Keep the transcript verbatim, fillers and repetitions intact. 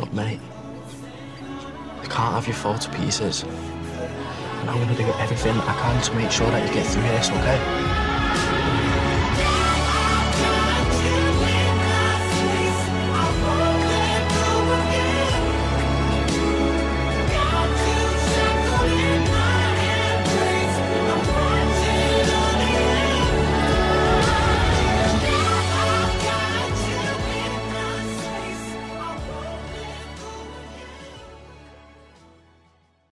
Look, mate, I can't have you fall to pieces. And I'm going to do everything I can to make sure that you get through this, okay?